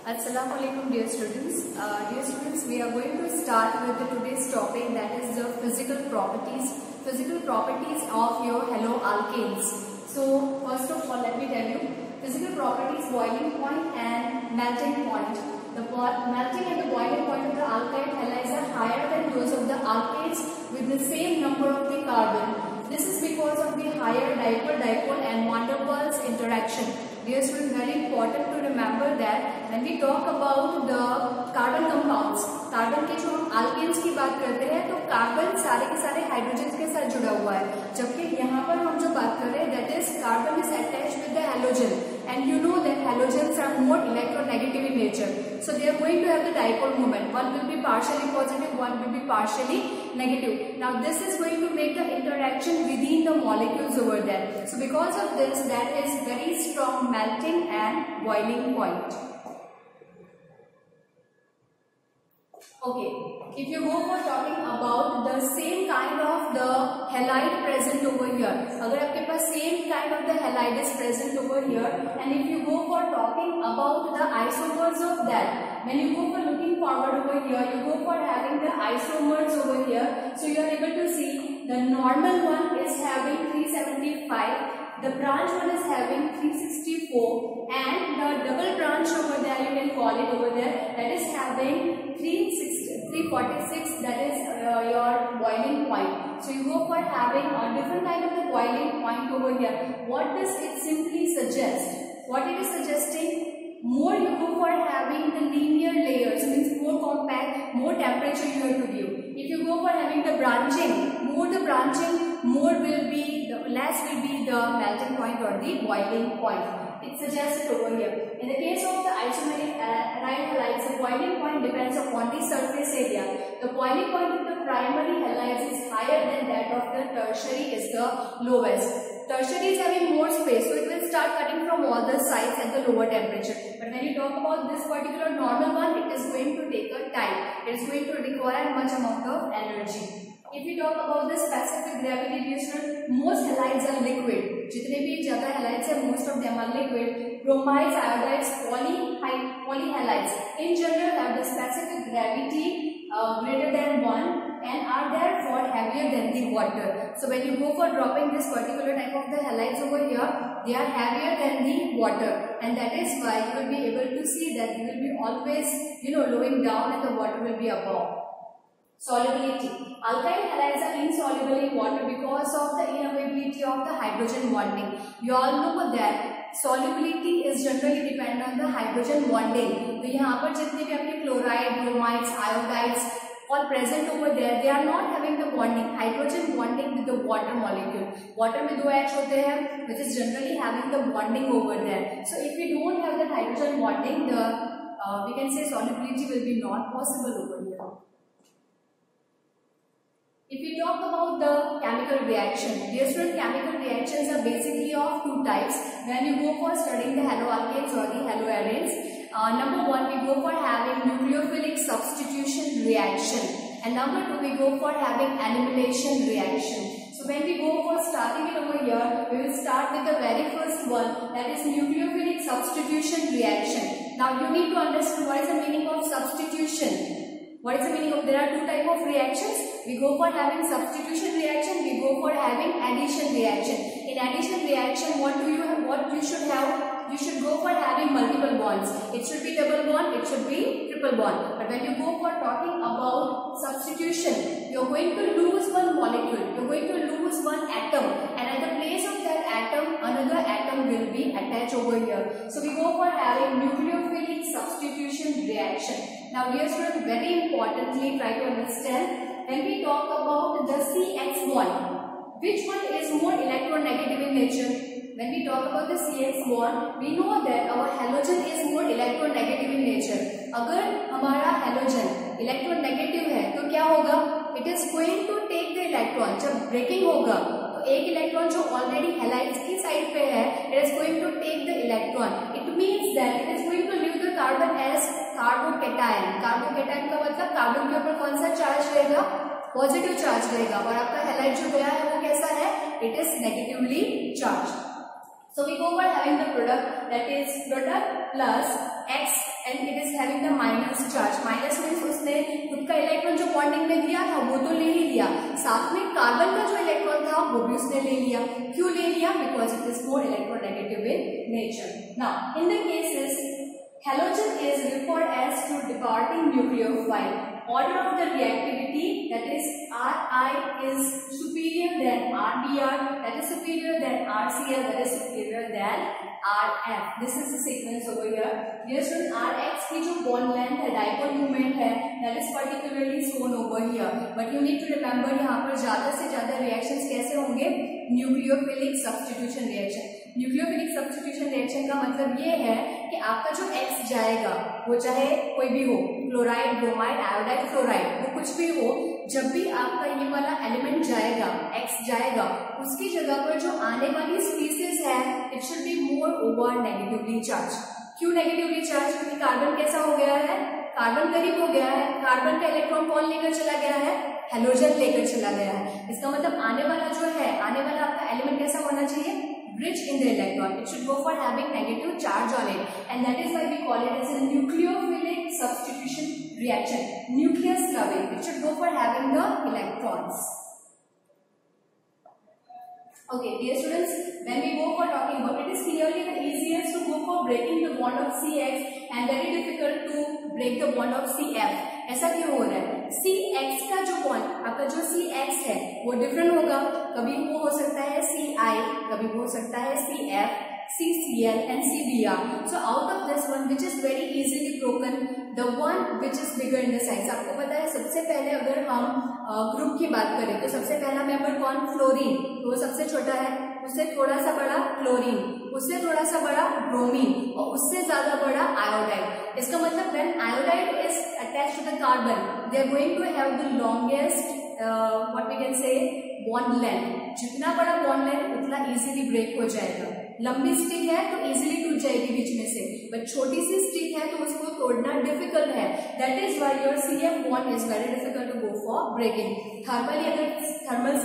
Assalamualaikum dear students. We are going to start with today's topic, that is the physical properties of your haloalkanes. So first of all, let me tell you physical properties: boiling point and melting point. The melting and the boiling point of the alkyl halides are higher than those of the alkanes with the same number of the carbon. This is because of the higher dipole and van der Waals interaction. Dear students, very important to remember that when we talk about the carbon compounds, carbon के जो हम alkanes की बात करते हैं तो carbon सारे के सारे हाइड्रोजन के साथ जुड़ा हुआ है, जबकि यहाँ पर हम जो बात कर रहे हैं that is carbon is attached with the halogen, and you know that halogens are more electronegative in nature, so they are going to have the dipole moment. One will be partially positive, one will be partially negative. Now this is going to make the interaction within the molecules over there. So because of this, that is very strong melting and boiling point. Okay, if you go for talking about the same kind of the halide present over here, अगर आपके पास same kind of the halide is present over here, and if you go for talking about the isomers of that, when you go for looking forward over here, you go for having the isomers over here, so you are able to see the normal one is having 375, the branch one is having 364, and the double branch over there, you can call it over there, that is having 346, that is your boiling point. So you go for having a different kind of the boiling point over here. What does it simply suggest? What it is suggesting? More you go for having the linear layers, means more compact, more temperature you have to give. If you go for having the branching, more the branching, more will be, less will be the melting point or the boiling point. It suggests it over here. In the case of the isomeric aryl halides, the boiling point depends upon the surface area. The boiling point of the primary halides is higher than that of the tertiary is the lowest. Tertiary is having more space, so it will start cutting from all the sides at the lower temperature. But when you talk about this particular normal one, it is going to take a time. It is going to require much amount of energy. If you talk about the specific gravity, most halides are liquid. जितने भी ज़्यादा halides हैं, most of them are liquid. Bromides, iodides, polyhalides in general have the specific gravity greater than 1 and are therefore heavier than the water. So when you go for dropping this particular type of the halides over here, they are heavier than the water, and that is why you will be able to see that you will be always, lowering down and the water will be above. Solubility. Alkyl halides are insoluble in water because of the inavailability of the hydrogen bonding. You all know that solubility is generally dependent on the hydrogen bonding. तो यहाँ पर जितने भी आपके chloride, bromides, iodides all present over there, they are not having the bonding, hydrogen bonding with the water molecule. Water में दो H होते हैं, which is generally having the bonding over there. So if we don't have that hydrogen bonding, the we can say solubility will be not possible over here. If we talk about the chemical reaction, different chemical reactions are basically of two types when you go for studying the haloalkanes or the haloarenes. Number one, we go for having nucleophilic substitution reaction, and number two, we go for having annihilation reaction. So when we go for starting it over here, we will start with the very first one, that is nucleophilic substitution reaction. Now you need to understand what is the meaning of substitution. What is the meaning of, there are two types of reactions. We go for having substitution reaction, we go for having addition reaction. In addition reaction, what you should have? You should go for having multiple bonds. It should be double bond, it should be triple bond. But when you go for talking about substitution, you are going to lose one molecule, you are going to lose one atom, and at the place of that atom, another atom will be attached over here. So we go for having nucleophilic substitution reaction. Now dear students, very importantly, try to understand, when we talk about the CX bond, which one is more electronegative in nature? When we talk about the CX bond, we know that our halogen is more electronegative in nature. अगर हमारा halogen electronegative है, तो क्या होगा? It is going to take the electron. जब breaking होगा, तो एक इलेक्ट्रॉन जो ऑलरेडी हैलाइड्स की साइड पे है, it is going to take the electron. It means that it is going to leave the carbon as carbocation. Carbocation का मतलब कार्बन के ऊपर कौन सा चार्ज रहेगा? पॉजिटिव चार्ज रहेगा, और आपका हैलाइड जो गया है वो कैसा है? It is negatively charge. So we go for having the product, that is product plus x and it is having the minus charge. Minus means उसने खुद का इलेक्ट्रॉन जो बॉन्डिंग में दिया था वो तो ले ही लिया, साथ में कार्बन का जो इलेक्ट्रॉन था वो भी उसने ले लिया. क्यों ले लिया? Because it is more electronegative in nature. Now in the cases halogen is referred as to departing nucleophile. Order of the reactivity, that is Ri is superior than Rbr, that is superior than Rcl, that is superior than Rf. This is the sequence over here. Dear student, Rx की जो bond length है, dipole moment है, that is particularly shown over here. But you need to remember यहाँ पर ज्यादा से ज्यादा reactions कैसे होंगे? Nucleophilic substitution reaction. Nucleophilic substitution reaction का मतलब ये है कि आपका जो X जाएगा वो चाहे कोई भी हो, क्लोराइड, ब्रोमाइड, आयोडाइड, फ्लोराइड, वो कुछ भी हो, जब भी आपका ये वाला एलिमेंट जाएगा, X जाएगा, उसकी जगह पर जो आने वाली स्पीसीज है it should be more over negatively charge. क्यों नेगेटिवली चार्ज? क्योंकि कार्बन कैसा हो गया है? कार्बन करीब हो गया है. कार्बन का इलेक्ट्रॉन कौन लेकर चला गया है? हेलोजन लेकर चला गया है. इसका मतलब आने वाला जो है, आने वाला आपका एलिमेंट कैसा होना चाहिए? Rich in the electron. It should go for having negative charge on it, and that is why we call it as a nucleophilic substitution reaction. Nucleus clubbing. It should go for having the electrons. Okay, dear students, when we go for talking about it, is clearly the easiest to go for breaking the bond of CX and very difficult to break the bond of CF. ऐसा क्यों हो रहा है? CX का जो bond, आपका जो CX है वो डिफरेंट होगा. कभी वो हो सकता है CI, कभी वो हो सकता है CF, CCl and CBr. So out of this one, which is very easily broken, the one which is bigger in the size. आपको पता है सबसे पहले अगर हम ग्रुप की बात करें तो सबसे पहला मेंबर कौन? फ्लोरीन. तो वो सबसे छोटा है, उससे थोड़ा सा बड़ा क्लोरीन, उससे थोड़ा सा बड़ा ब्रोमीन और उससे ज्यादा बड़ा आयोडाइड. इसका मतलब when iodide is attached to the carbon, they are going to have the longest what we can say bond length. जितना बड़ा bond length उतना easily break हो जाएगा. लंबी स्टिक है तो इजीली टूट जाएगी बीच में से, बट छोटी सी स्टिक है तो उसको तोड़ना डिफिकल्ट है. That is why your CF bond is very difficult to go for breaking. Thermally अगर थर्मल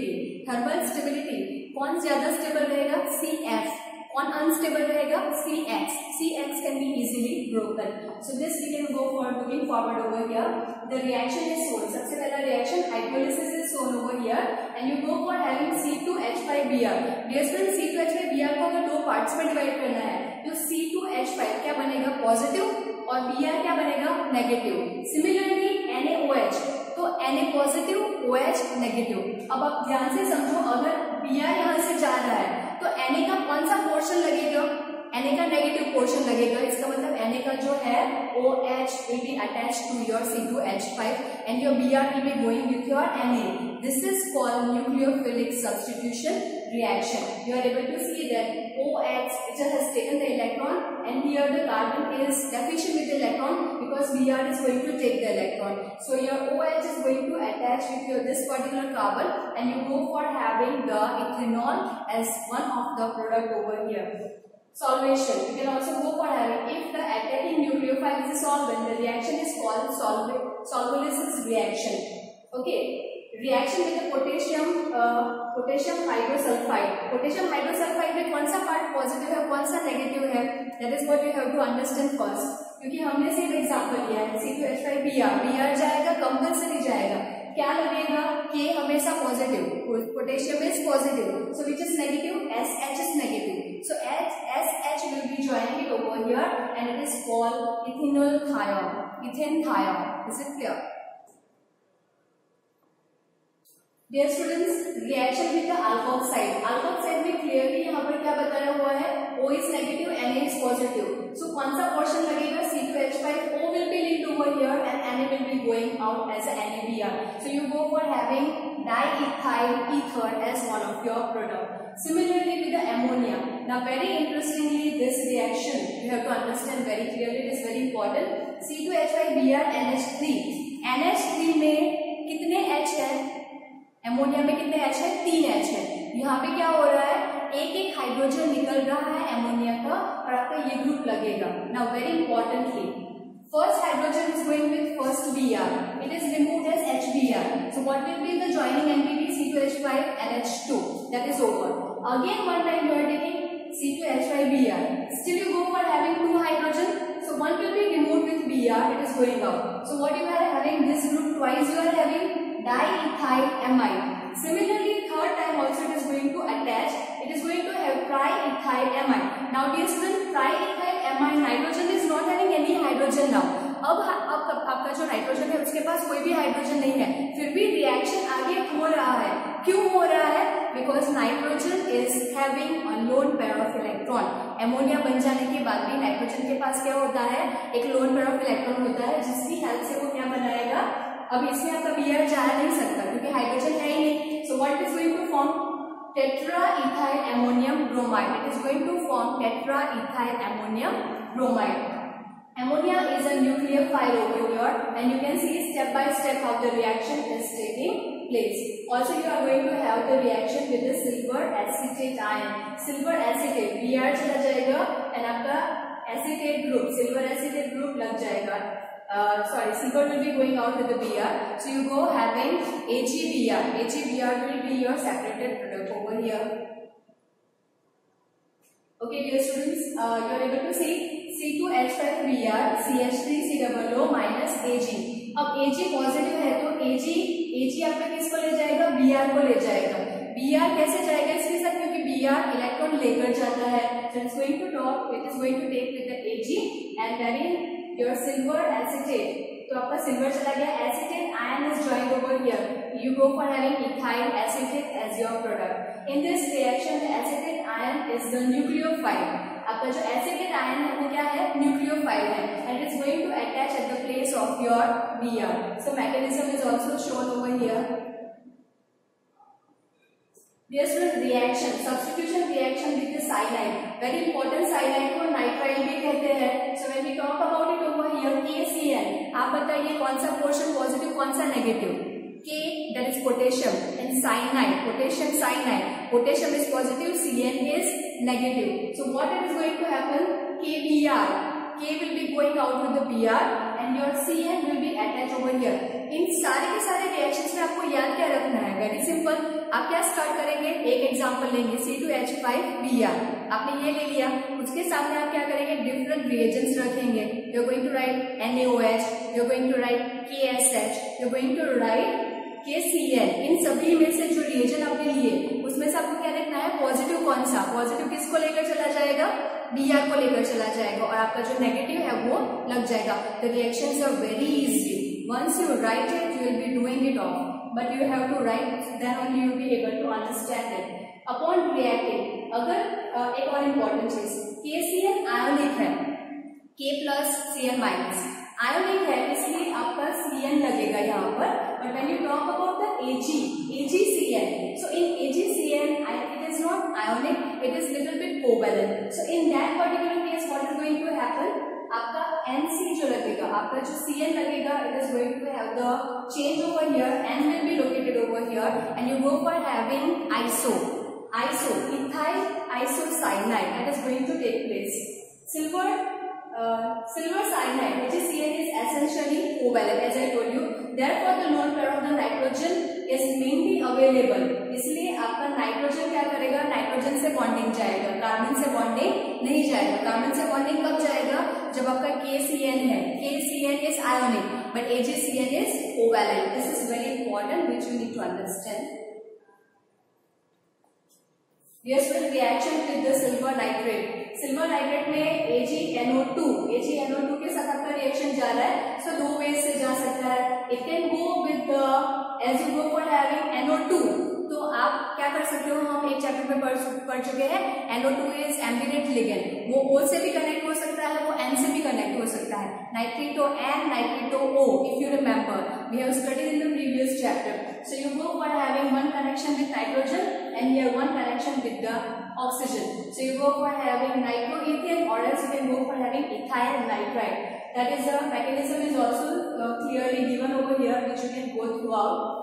स्टेबिलिटी कौन ज्यादा स्टेबल रहेगा? CF. कौन अनस्टेबल रहेगा? CX. CX can be easily broken. So this we can go for moving forward over here. The reaction is shown. सबसे पहला reaction hydrolysis is shown over here, and you go for having C2H5Br. Dear students, C2H5Br को अगर दो parts में divide करना है तो C2H5 क्या बनेगा? पॉजिटिव और Br क्या बनेगा? नेगेटिव. सिमिलरली NaOH, तो Na पॉजिटिव, OH नेगेटिव. अब आप ध्यान से समझो, अगर Br यहाँ से जा रहा है तो Na का कौन सा पोर्शन लगेगा? Na का नेगेटिव पोर्शन लगेगा. इसका मतलब Na का जो है OH will be attached to your C2H5 and your Br will be going with your Na. This is called nucleophilic substitution reaction. You are able to see that OH which has taken the electron and here the carbon is deficient with the electron because Br is going to take the electron. So your OH is going to attach with your this particular carbon and you go for having the ethanol as one of the product over here. Solvation. You can also go for having, if the attacking nucleophile is a solvent, the reaction is called solvolysis reaction. Okay. Reaction with the potassium hydrosulfide. Potassium hydrosulfide में कौन सा part positive है, कौन सा negative है? That is what you have to understand first. क्योंकि हमने सिर्फ एग्जांपल लिया है C2H5Br. Br जाएगा, कंपल्सरी जाएगा. क्या लगेगा? K हमेशा positive, potassium is positive, so which is negative? SH is negative. So SH will be joining it over here and it is called ethanol thiol. Ethane thiol. Is it clear? Dear students, reaction with the alkoxide. Alkoxide में clearly यहाँ पर क्या बताया हुआ है? O is negative, Na is positive. So कौन सा portion लगेगा? C2H5. O will be linked over here and Na will be going out as a NaBr. So you go for having diethyl ether as one of your product. Similarly with the ammonia. Now very interestingly, this reaction you have to understand very clearly. It is very important. C2H5Br NH3. NH3 में कितने H है? Ammonia में कितने H है? 3 H है. यहाँ पे क्या हो रहा है? एक एक हाइड्रोजन निकल रहा है एमोनिया का और आपका ये ग्रुप लगेगा. Now very importantly, first hydrogen is going with first Br. It is removed as HBr. So what will be the joining entity? C2H5 NH2. That is over. Again one time you are taking C2H5Br. Still you go for having 2 hydrogen. So one will be removed with Br, it is going out. So what you are having, this group twice you are having diethyl amide. Similarly, third time also it is going to attach, it is going to have triethyl amide. Now dear student, triethyl amide nitrogen is not having any hydrogen now. अब आपका जो nitrogen है उसके पास कोई भी hydrogen नहीं है, फिर भी रिएक्शन आगे हो रहा है. क्यों हो रहा है? Because nitrogen is having a lone pair of electron. Ammonia बन जाने के बाद भी नाइट्रोजन के पास क्या होता है, एक लोन पेयर ऑफ इलेक्ट्रॉन होता है, जिसकी हेल्प से वो क्या बनाएगा. अब इसमें आपका Br जा नहीं सकता क्योंकि हाइड्रोजन है ही नहीं. So what is going to form tetraethyl ammonium bromide. It is going to form tetraethyl ammonium bromide. Ammonia is a nucleophile over here, and you can see step by step how the reaction is taking place. Also, you are going to have the reaction with the silver acetate ion. Silver acetate Br चला जाएगा and आपका acetate group, silver acetate group लग जाएगा. Silver will be going out with the Br. So you go having AgBr. AgBr will be your separated product over here. Okay, dear students, you are able to see C2H5Br CH3COO minus Ag. अब Ag positive है तो Ag आपका किसको ले जाएगा, Br को ले जाएगा. Br कैसे जाएगा इसके साथ, क्योंकि Br इलेक्ट्रॉन लेकर जाता है. So it's going to drop, it is going to take with the Ag and then your silver acetate. तो आपका सिल्वर चला गया, acetate ion is joined over here. You go for having ethyl acetate as your product. In this reaction, the acetate ion is the nucleophile. आपका जो acetate ion है वो क्या है, nucleophile है, and it's going to attach at the place of your Br. So mechanism is also shown over here. Dear student, reaction, substitution reaction with the cyanide. Very important, cyanide को nitrile भी कहते हैं. So when we talk about it over here, KCN, आप बताइए कौन सा portion positive कौन सा negative. K, that is potassium, and cyanide, potassium cyanide. Potassium is positive, Cn is negative. So what is going to happen? KBr, K will be going out with the Br and your Cn will be attached over here. इन सारे के सारे reactions में आपको याद क्या रखना है, वेरी सिंपल. आप क्या स्टार्ट करेंगे, एक एग्जांपल लेंगे C2H5Br, आपने ये ले लिया, उसके सामने आप क्या करेंगे, डिफरेंट रिएजेंट्स रखेंगे. You are going to write NaOH, you are going to write KSH, you are going to write KCl. इन सभी में से जो रिएजेंट आपने लिए उसमें से आपको क्या देखना है, पॉजिटिव कौन सा, पॉजिटिव किसको लेकर चला जाएगा, Br को लेकर चला जाएगा, और आपका जो नेगेटिव है वो लग जाएगा. The reactions are very easy. Once you write it, you will be doing it off. But you have to write, then only you will be able to understand it. Upon reacting, अगर एक और important चीज, KCl ionic है, K plus Cl minus ionic है, इसलिए आपका Cn लगेगा यहाँ पर. But when you talk about the AgCl, so in AgCl, it is not ionic, it is little bit covalent. So in that particular case, what is going to happen? आपका NC जो लगेगा, आपका जो Cn लगेगा, it is going to have the change over here, N will be located over here, and you go for having ethyl isocyanide, that is going to take place. Silver cyanide, which is Cn, is essentially covalent, as I told you. Therefore, the lone pair of the nitrogen is mainly available. इसलिए आपका nitrogen क्या करेगा, nitrogen से bonding जाएगा, carbon से bonding नहीं जाएगा. Carbon से बॉन्डिंग कब जाएगा, जब आपका KCN है. KCN is ionic, but AgCN is covalent. This is very important, which you need to understand. Yes, with reaction with the silver nitrate. Silver nitrate में AgNO2 के साथ आपका रिएक्शन जा रहा है. सो दो वेज से जा सकता है. It can go with as you go for having NO2, तो आप क्या कर सकते हो, हम एक चैप्टर में पढ़ चुके हैं, NO2 इज एम्बिडेंट लिगेंड. वो O से भी कनेक्ट हो सकता है, वो N से भी कनेक्ट हो सकता है. Nitrato N, nitrato O, if you remember, we have studied in the previous chapter. So you go for having one connection with nitrogen and here one connection with the oxygen. So you go for having nitroethane, or else you can go for having ethyl nitrite. That is the mechanism is also clearly given over here, which you can go throughout.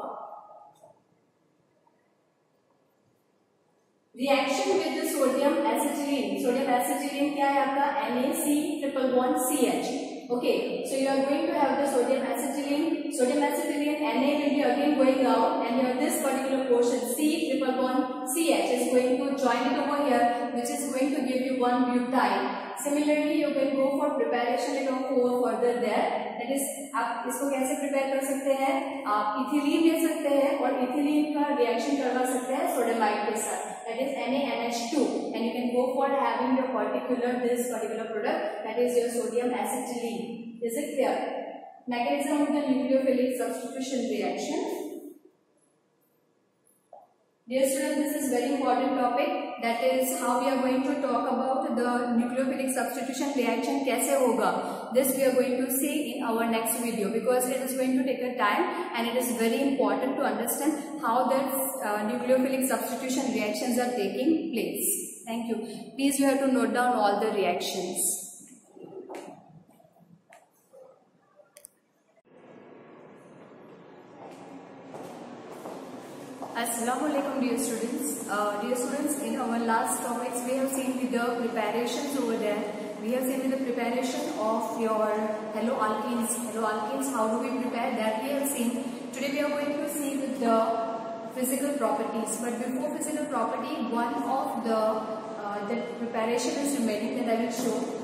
Reaction with the sodium acetylene. Sodium acetylene क्या है आपका, NaC triple bond CH. Okay, so you are going to have the sodium acetylene. Sodium acetylene Na will be again going out, and your this particular portion C triple bond CH is going to join it over here, which is going to give you one butyl. Similarly, you can go for preparation of 4 further there. That is, आप इसको कैसे prepare कर सकते हैं? आप ethylene ले सकते हैं और इथिलीन का रिएक्शन करवा सकते हैं सोडियमाइड के साथ. That is NaNH2, and you can go for having your this particular product, that is your sodium acetylene. Is it clear? Mechanism of the nucleophilic substitution reaction. Dear students, this is very important topic. That is how we are going to talk about the nucleophilic substitution reaction. कैसे होगा? This we are going to see in our next video, because it is going to take a time and it is very important to understand how the nucleophilic substitution reactions are taking place. Thank you. Please, you have to note down all the reactions. Assalamualaikum, dear students. In our last topics, we have seen with the preparations over there. We have seen with the preparation of your haloalkenes. How do we prepare? That we have seen. Today we are going to see with the physical properties. But before physical property, one of the preparation is remaining that I will show.